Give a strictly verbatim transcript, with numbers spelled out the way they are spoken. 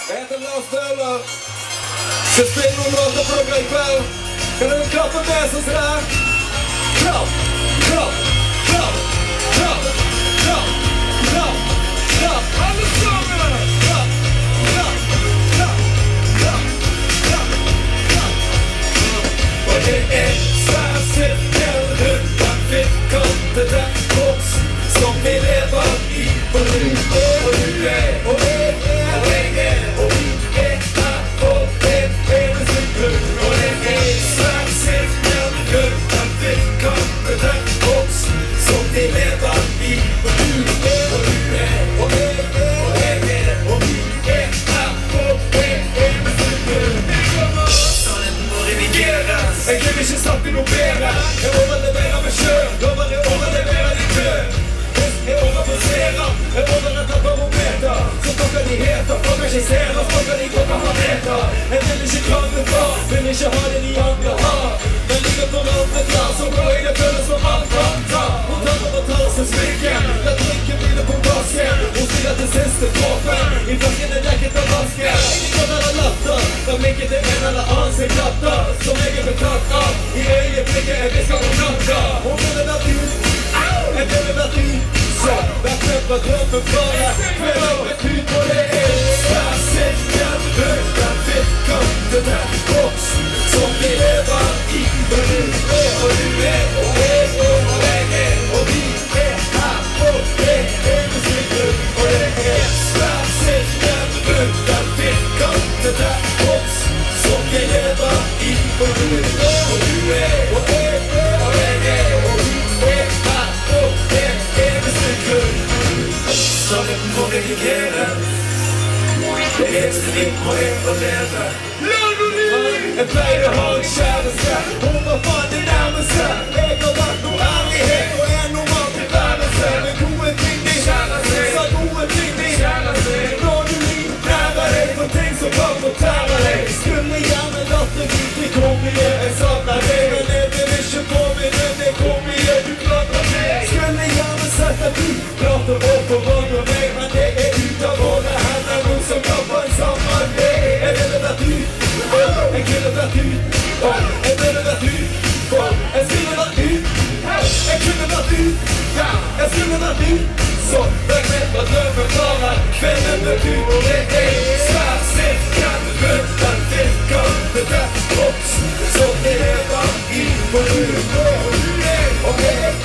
Jag heter Lars Döler. Ska spela någon låt och fråga ikväll. Kan du klappa med så sådär? Klapp, klapp, klapp, klapp, klapp, klapp, klapp. Allesammans! Klapp, klapp, klapp, klapp, klapp, klapp. Och det är svärdseptember utan fickkontet där box som vi lever i. Och du är, och du är, och är, och är, och vi är här och det är en cykel. Och det är svärdseptember utan fickkontet där box som vi lever i. Och du är, och du är, och är, och är, och vi är här och det är en cykel. En kille som satt i Nobera. Jag vågar levera med kön. Lovar jag vågar levera i kö. Jag vågar posera. Jag vågar att ta barometer. Så frågar ni heter. Frågar sig sena. Frågar ni gått vad heter. En vill inte krångla kvar. Vill inte ha det ni andra har. Men ligger på rummet där. Så bra är det följande som allt vantar. Hon tar och tar sig smycken. Jag dricker bilen på basken. Hon stirrar till sista kroppen. I flasken är räcket av vasken. Ingen kan alla latter. Men mycket det en alla anser klattar. Som äger betraktar. I ögonblicket är vi ska och natta. Hon vill det där ut. En del är där ut. Så där träffar drömmen bara. Kvällar ett ut på det är. Svärsäcken, rökan, fickon. Den där box som vi lever i. Och du är, och du är, och är, och är, och vi är här. Och det är musiken. Och det är svärsäcken, rökan, fickon. Den där box som vi lever i. Och du är, och du är, och är, och är, och vi är här. Och det är musiken. Så det må reagera. Det är till ditt och ett och leva. En färg och har en kärleka. Hon var fan det närmaste. Äger vatt och ärlighet. Och är normalt i världen. Men gå en ting dig. Så gå en ting dig. Når du in nära dig. För ting som kommer att tära dig. Skulle gärna låta vid. Det kommer ge en sakna dig. Men är det inte på mig nu. Det kommer ge du klart av mig. Skulle gärna sätta vid. Klart och vår på varandra mig. Men det är utav våra händer. Nu som jobbar en samman. Det är en eller du. En kille där ut. En kille där ut. En kille där ut. En kille där ut. En kille där ut. Så väg med vad drömmen bara. Kvällen är ut och det är svärsäcken. Rötan, fickon. Det där box som vi lever i. Och du är, och du är, och är.